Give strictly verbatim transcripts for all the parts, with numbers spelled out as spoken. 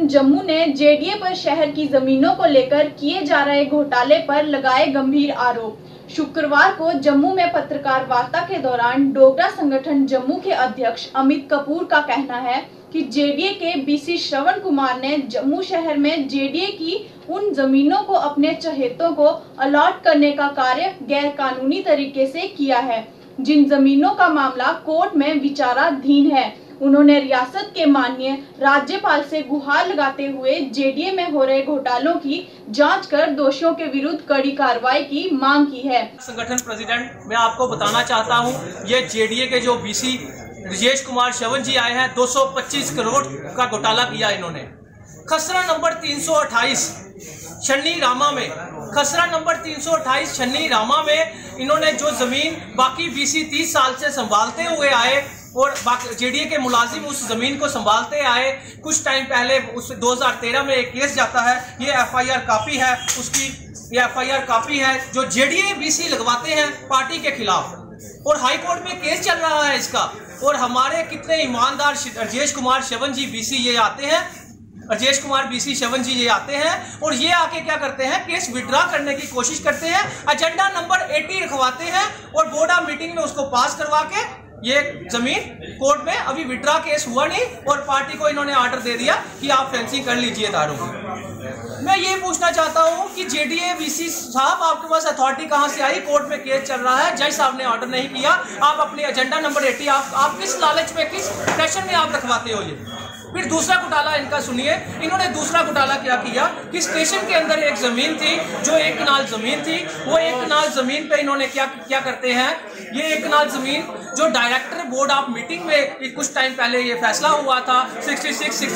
जम्मू ने जेडीए पर शहर की जमीनों को लेकर किए जा रहे घोटाले पर लगाए गंभीर आरोप। शुक्रवार को जम्मू में पत्रकार वार्ता के दौरान डोगरा संगठन जम्मू के अध्यक्ष अमित कपूर का कहना है कि जेडीए के बीसी श्रवण कुमार ने जम्मू शहर में जेडीए की उन जमीनों को अपने चहेतों को अलॉट करने का कार्य गैर कानूनी तरीके से किया है, जिन जमीनों का मामला कोर्ट में विचाराधीन है। उन्होंने रियासत के माननीय राज्यपाल से गुहार लगाते हुए जेडीए में हो रहे घोटालों की जांच कर दोषियों के विरुद्ध कड़ी कार्रवाई की मांग की है। संगठन प्रेसिडेंट मैं आपको बताना चाहता हूं, ये जेडीए के जो बीसी राजेश कुमार श्रवण जी आए हैं, दो सौ पच्चीस करोड़ का घोटाला किया इन्होंने। खसरा नंबर तीन सौ अट्ठाईस छन्नी रामा में खसरा नंबर तीन सौ अट्ठाईस छन्नी रामा में इन्होंने जो जमीन बाकी बीसी तीस साल से संभालते हुए आए और जेडीए के मुलाजिम उस जमीन को संभालते आए। कुछ टाइम पहले उस दो हज़ार तेरह में एक केस जाता है, ये एफआईआर कॉपी है उसकी, ये एफआईआर कॉपी है जो जेडीए बीसी लगवाते हैं पार्टी के खिलाफ और हाई कोर्ट में केस चल रहा है इसका। और हमारे कितने ईमानदार राजेश कुमार श्रवण जी बीसी ये आते हैं, राजेश कुमार बीसी श्रवण जी ये आते हैं और ये आके क्या करते हैं, केस विड्रॉ करने की कोशिश करते हैं, एजेंडा नंबर अस्सी रखवाते हैं और बोर्ड ऑफ मीटिंग में उसको पास करवा के ये जमीन कोर्ट में अभी विड्रॉ केस हुआ नहीं और पार्टी को इन्होंने ऑर्डर दे दिया कि आप फेंसिंग कर लीजिए दारों की। मैं ये पूछना चाहता हूं कि जेडीए बीसी साहब आपके पास अथॉरिटी कहां से आई? कोर्ट में केस चल रहा है, जज साहब ने ऑर्डर नहीं किया, आप अपने एजेंडा नंबर अस्सी आप, आप किस लालच में, किस प्रेशर में आप रखवाते हो? ये फिर दूसरा घोटाला इनका सुनिए। इन्होंने दूसरा घोटाला क्या किया कि स्टेशन के अंदर एक जमीन थी जो एक कनाल जमीन थी, वो एक कनाल जमीन पे इन्होंने क्या क्या करते हैं, ये एक कनाल जमीन जो डायरेक्टर बोर्ड ऑफ मीटिंग में कुछ टाइम पहले ये फैसला हुआ था छियासठ,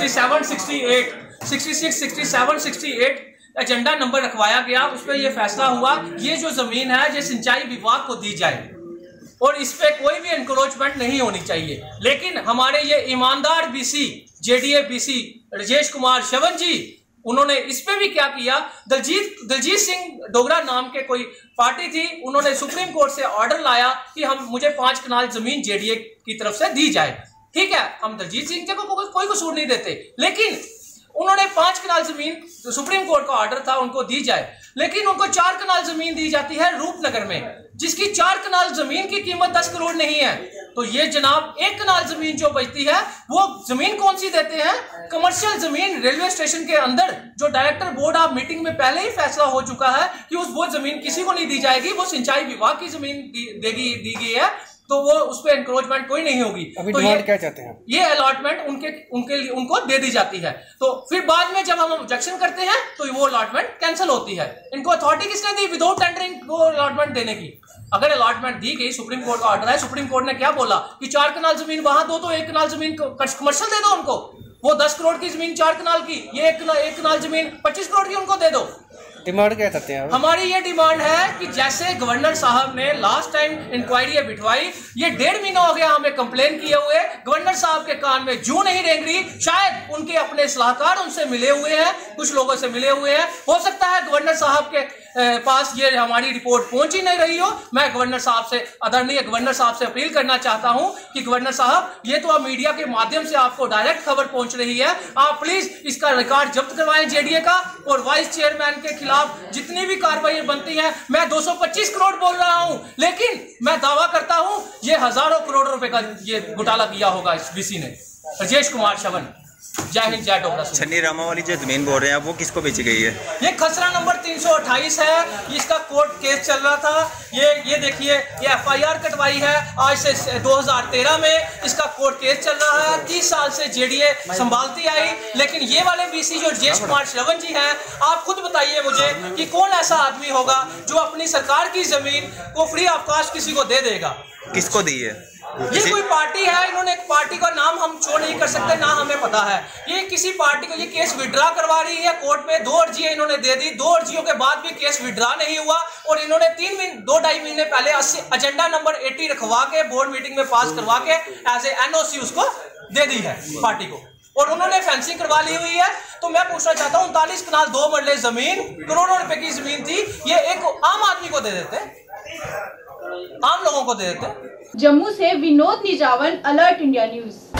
सड़सठ, सड़सठ, सड़सठ एजेंडा नंबर रखवाया गया, उस पर यह फैसला हुआ ये जो जमीन है ये सिंचाई विभाग को दी जाए और इस पे कोई भी एनक्रोचमेंट नहीं होनी चाहिए। लेकिन हमारे ये ईमानदार BC JDA BC Rajesh Kumar Shravan ji, उन्होंने इस पे भी क्या किया, दलजीत दलजीत सिंह डोगरा नाम के कोई पार्टी थी, उन्होंने सुप्रीम कोर्ट से ऑर्डर लाया कि हम मुझे पांच कनाल जमीन जेडीए की तरफ से दी जाए। ठीक है, हम दलजीत सिंह को को, कोई कसूर नहीं देते, लेकिन उन्होंने पांच कनाल जमीन तो सुप्रीम कोर्ट का ऑर्डर था उनको दी जाए, लेकिन उनको चार कनाल जमीन दी जाती है रूपनगर में, जिसकी चार कनाल जमीन की कीमत दस करोड़ नहीं है। तो ये जनाब एक कनाल जमीन जो बचती है वो जमीन कौन सी देते हैं? कमर्शियल जमीन रेलवे स्टेशन के अंदर, जो डायरेक्टर बोर्ड ऑफ मीटिंग में पहले ही फैसला हो चुका है कि उस वो जमीन किसी को नहीं दी जाएगी, वो सिंचाई विभाग की जमीन देगी दी गई है, तो वो उस पर एनक्रोचमेंट कोई नहीं होगी। अभी तो ये क्या चाहते हैं, ये अलॉटमेंट उनके उनके लिए उनको दे दी जाती है। तो फिर बाद में जब हम ऑब्जेक्शन करते हैं तो वो अलॉटमेंट कैंसिल होती है। इनको अथॉरिटी किसने दी विदाउट टेंडरिंग को अलॉटमेंट देने की? अगर अलॉटमेंट दी गई, सुप्रीम कोर्ट का ऑर्डर है, सुप्रीम कोर्ट ने क्या बोला कि चार कनाल जमीन वहां दो, तो एक कनाल जमीन कमर्शियल दे दो उनको। वो दस करोड़ की जमीन चार कनाल की, ये एक कनाल, एक कनाल जमीन पच्चीस करोड़ की उनको दे दो। डिमांड क्या करते हैं? हमारी ये डिमांड है कि जैसे गवर्नर साहब ने लास्ट टाइम इंक्वायरी बिठवाई, ये डेढ़ महीना हो गया हमें कंप्लेन किए हुए, गवर्नर साहब के कान में जू नहीं रेंग रही। शायद उनके अपने सलाहकार उनसे मिले हुए हैं, कुछ लोगों से मिले हुए हैं, हो सकता है गवर्नर साहब के पास ये हमारी रिपोर्ट पहुंच ही नहीं रही हो। मैं गवर्नर साहब से, आदरणीय गवर्नर साहब से अपील करना चाहता हूं कि गवर्नर साहब, ये तो आप मीडिया के माध्यम से आपको डायरेक्ट खबर पहुंच रही है, आप प्लीज इसका रिकॉर्ड जब्त करवाएं जेडीए का, और वाइस चेयरमैन के खिलाफ जितनी भी कार्रवाई बनती है। मैं दो सौ पच्चीस करोड़ बोल रहा हूं, लेकिन मैं दावा करता हूं ये हजारों करोड़ रुपए का ये घोटाला किया होगा इस बीसी ने। राजेश कुमार श्रवण। जय हिंद, जय डोगरा। छन्नी रामा वाली जो जमीन बोल रहे हैं वो किसको बेची गई है? ये खसरा नंबर तीन सौ अट्ठाईस है, इसका कोर्ट केस चल रहा था। ये ये देखिए, ये एफआईआर कटवाई है आज से दो हज़ार तेरह में, इसका कोर्ट केस चल रहा है। तीस साल से जेडीए संभालती आई, लेकिन ये वाले बीसी जो राजेश कुमार श्रवण जी हैं, आप खुद बताइए मुझे कि कौन ऐसा आदमी होगा जो अपनी सरकार की जमीन को फ्री ऑफ कॉस्ट किसी को दे देगा? किसको दी है? ये कोई पार्टी है, इन्होंने एक पार्टी का नाम हम छोड़ नहीं कर सकते, ना हमें पता है। ये किसी पार्टी को ये केस विड्रॉ करवा रही है कोर्ट में, दो अर्जियां इन्होंने दे दी, दो अर्जियों के बाद भी केस विड्रॉ नहीं हुआ, और इन्होंने तीन महीने दो ढाई महीने पहले एजेंडा नंबर अस्सी रखवा के बोर्ड मीटिंग में पास करवा के एज ए एनओसी उसको दे दी है पार्टी को, और उन्होंने फेंसिंग करवा ली हुई है। तो मैं पूछना चाहता हूँ, उनतालीस कनाल दो मरले जमीन, करोड़ों रुपए की जमीन थी, ये एक आम आदमी को दे देते, आम लोगों को दे देते। जम्मू से Vinod Nijhawan, alert India news.